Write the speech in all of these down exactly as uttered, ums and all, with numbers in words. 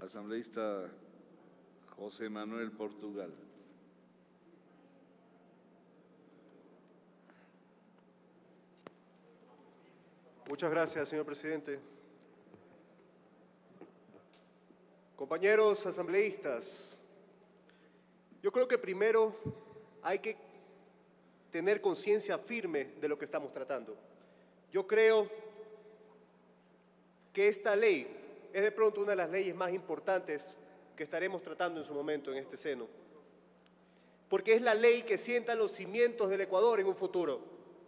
Asambleísta José Manuel Portugal. Muchas gracias, señor presidente. Compañeros asambleístas, yo creo que primero hay que tener conciencia firme de lo que estamos tratando. Yo creo que esta ley es de pronto una de las leyes más importantes que estaremos tratando en su momento en este seno, porque es la ley que sienta los cimientos del Ecuador en un futuro.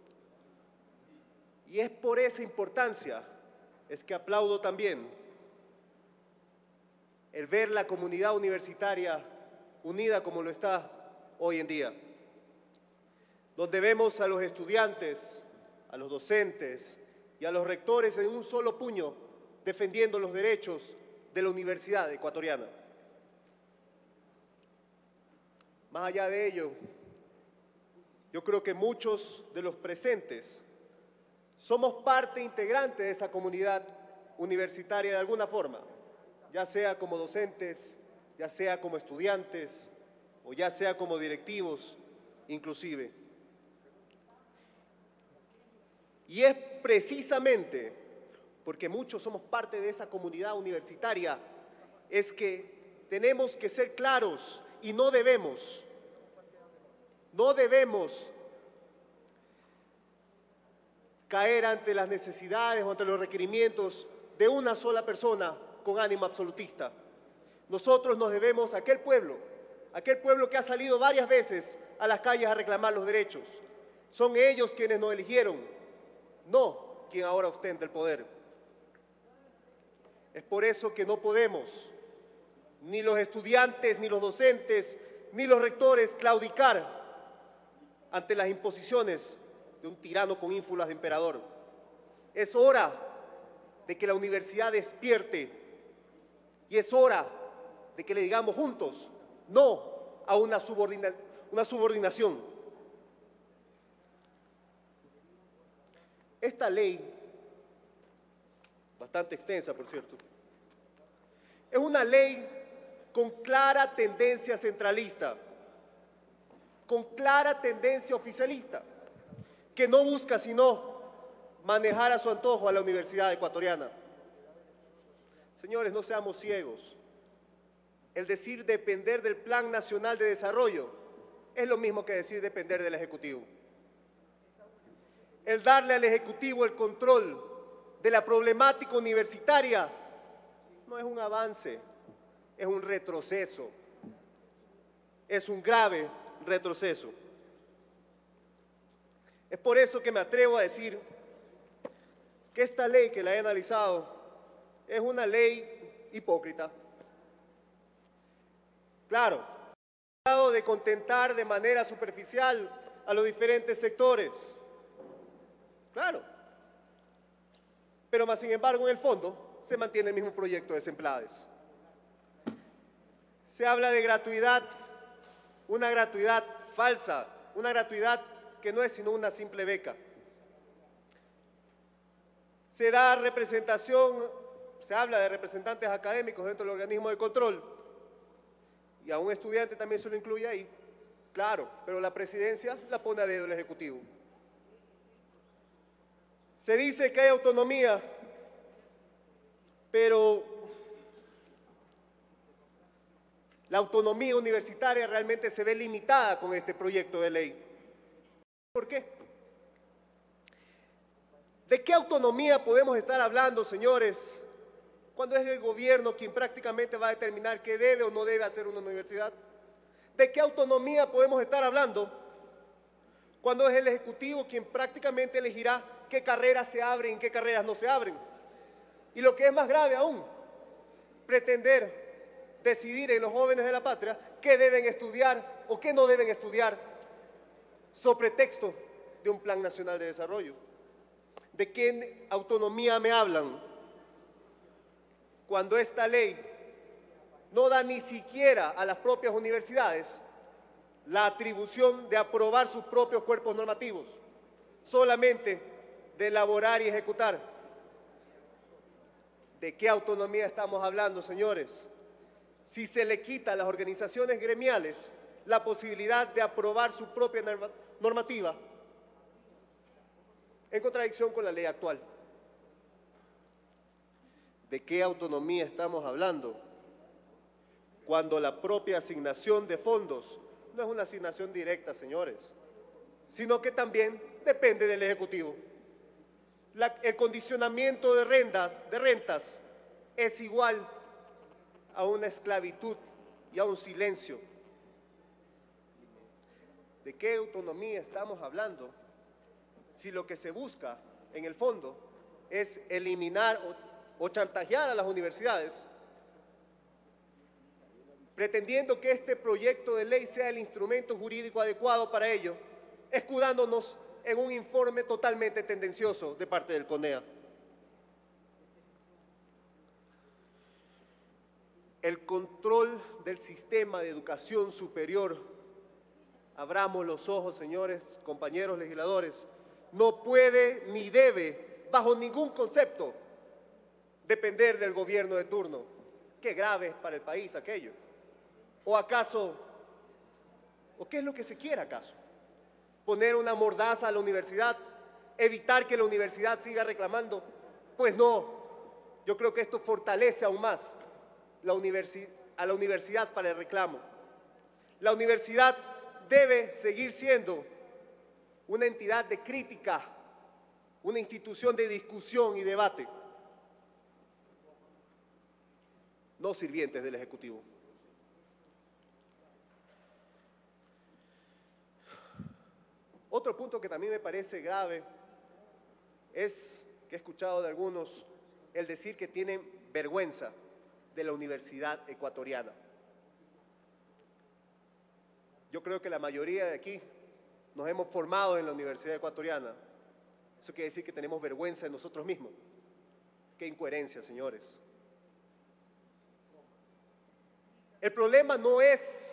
Y es por esa importancia es que aplaudo también el ver la comunidad universitaria unida como lo está hoy en día, donde vemos a los estudiantes, a los docentes y a los rectores en un solo puño defendiendo los derechos de la Universidad Ecuatoriana. Más allá de ello, yo creo que muchos de los presentes somos parte integrante de esa comunidad universitaria de alguna forma, ya sea como docentes, ya sea como estudiantes o ya sea como directivos inclusive. Y es precisamente porque muchos somos parte de esa comunidad universitaria, es que tenemos que ser claros y no debemos, no debemos caer ante las necesidades o ante los requerimientos de una sola persona con ánimo absolutista. Nosotros nos debemos a aquel pueblo, aquel pueblo que ha salido varias veces a las calles a reclamar los derechos. Son ellos quienes nos eligieron, no quien ahora ostenta el poder. Es por eso que no podemos, ni los estudiantes, ni los docentes, ni los rectores, claudicar ante las imposiciones de un tirano con ínfulas de emperador. Es hora de que la universidad despierte y es hora de que le digamos juntos no a una, subordina, una subordinación. Esta ley, bastante extensa por cierto, es una ley con clara tendencia centralista, con clara tendencia oficialista, que no busca sino manejar a su antojo a la Universidad Ecuatoriana. Señores, no seamos ciegos. El decir depender del Plan Nacional de Desarrollo es lo mismo que decir depender del Ejecutivo. El darle al Ejecutivo el control de la problemática universitaria no es un avance, es un retroceso, es un grave retroceso. Es por eso que me atrevo a decir que esta ley que la he analizado es una ley hipócrita. Claro, ha tratado de contentar de manera superficial a los diferentes sectores. Claro. Pero más sin embargo, en el fondo, se mantiene el mismo proyecto de Semplades. Se habla de gratuidad, una gratuidad falsa, una gratuidad que no es sino una simple beca. Se da representación, se habla de representantes académicos dentro del organismo de control y a un estudiante también se lo incluye ahí, claro, pero la presidencia la pone a dedo el Ejecutivo. Se dice que hay autonomía, pero la autonomía universitaria realmente se ve limitada con este proyecto de ley. ¿Por qué? ¿De qué autonomía podemos estar hablando, señores, cuando es el gobierno quien prácticamente va a determinar qué debe o no debe hacer una universidad? ¿De qué autonomía podemos estar hablando cuando es el Ejecutivo quien prácticamente elegirá qué carreras se abren y qué carreras no se abren? Y lo que es más grave aún, pretender decidir en los jóvenes de la patria qué deben estudiar o qué no deben estudiar sobre pretexto de un Plan Nacional de Desarrollo. ¿De qué autonomía me hablan cuando esta ley no da ni siquiera a las propias universidades la atribución de aprobar sus propios cuerpos normativos, solamente de elaborar y ejecutar? ¿De qué autonomía estamos hablando, señores? si se le quita a las organizaciones gremiales la posibilidad de aprobar su propia normativa, en contradicción con la ley actual. ¿De qué autonomía estamos hablando? Cuando la propia asignación de fondos no es una asignación directa, señores, sino que también depende del Ejecutivo. La, el condicionamiento de rentas, de rentas es igual a una esclavitud y a un silencio. ¿De qué autonomía estamos hablando si lo que se busca en el fondo es eliminar o, o chantajear a las universidades, pretendiendo que este proyecto de ley sea el instrumento jurídico adecuado para ello, escudándonos en un informe totalmente tendencioso de parte del CONEA? El control del sistema de educación superior, abramos los ojos, señores, compañeros legisladores, no puede ni debe, bajo ningún concepto, depender del gobierno de turno. Qué grave es para el país aquello. ¿O acaso, o qué es lo que se quiere acaso? ¿Poner una mordaza a la universidad? ¿Evitar que la universidad siga reclamando? Pues no, yo creo que esto fortalece aún más la universi- a la universidad para el reclamo. La universidad debe seguir siendo una entidad de crítica, una institución de discusión y debate, no sirvientes del Ejecutivo. Otro punto que también me parece grave es que he escuchado de algunos el decir que tienen vergüenza de la Universidad Ecuatoriana. Yo creo que la mayoría de aquí nos hemos formado en la Universidad Ecuatoriana. Eso quiere decir que tenemos vergüenza de nosotros mismos. Qué incoherencia, señores. El problema no es,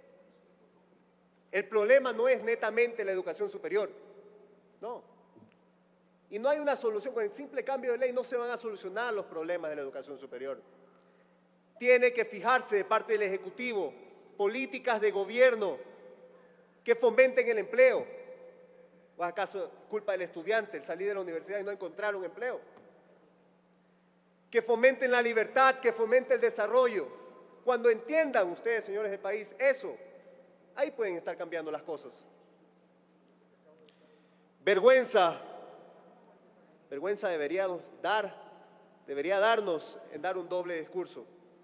el problema no es netamente la educación superior, no. Y no hay una solución, con el simple cambio de ley no se van a solucionar los problemas de la educación superior. Tiene que fijarse de parte del Ejecutivo políticas de gobierno que fomenten el empleo. ¿O acaso culpa del estudiante el salir de la universidad y no encontrar un empleo? Que fomenten la libertad, que fomenten el desarrollo. Cuando entiendan ustedes, señores del país, eso, ahí pueden estar cambiando las cosas. Vergüenza, vergüenza debería dar, debería darnos en dar un doble discurso.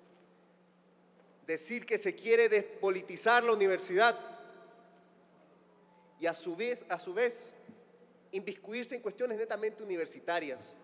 Decir que se quiere despolitizar la universidad y a su vez, a su vez inmiscuirse en cuestiones netamente universitarias.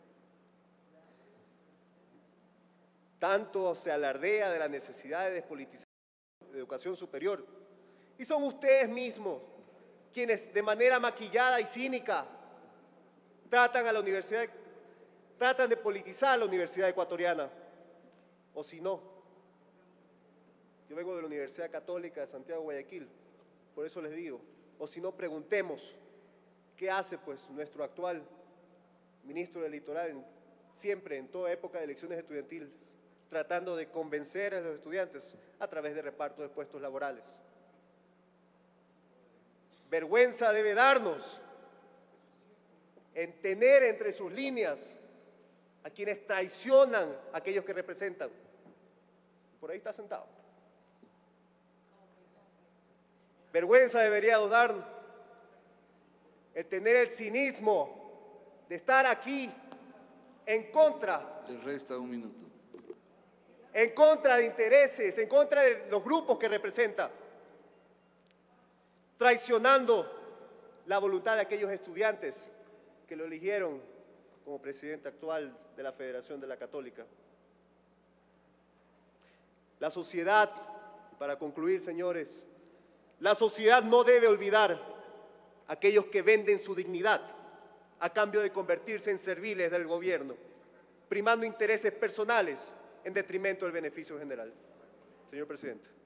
Tanto se alardea de la necesidad de despolitizar la educación superior y son ustedes mismos quienes de manera maquillada y cínica tratan a la universidad, tratan de politizar la Universidad Ecuatoriana, o si no. Yo vengo de la Universidad Católica de Santiago, Guayaquil, por eso les digo, o si no, preguntemos qué hace pues nuestro actual ministro del Litoral, siempre en toda época de elecciones estudiantiles, tratando de convencer a los estudiantes a través de reparto de puestos laborales. Vergüenza debe darnos en tener entre sus líneas a quienes traicionan a aquellos que representan. Por ahí está sentado. Vergüenza debería dar el tener el cinismo de estar aquí en contra. Le resta un minuto. En contra de intereses, en contra de los grupos que representa, traicionando la voluntad de aquellos estudiantes que lo eligieron como presidente actual de la Federación de la Católica. La sociedad, para concluir, señores, la sociedad no debe olvidar a aquellos que venden su dignidad a cambio de convertirse en serviles del gobierno, primando intereses personales en detrimento del beneficio general. Señor presidente.